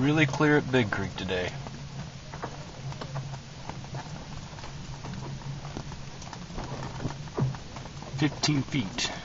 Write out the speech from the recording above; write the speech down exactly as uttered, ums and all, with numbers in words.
really clear at Big Creek today. Fifteen feet.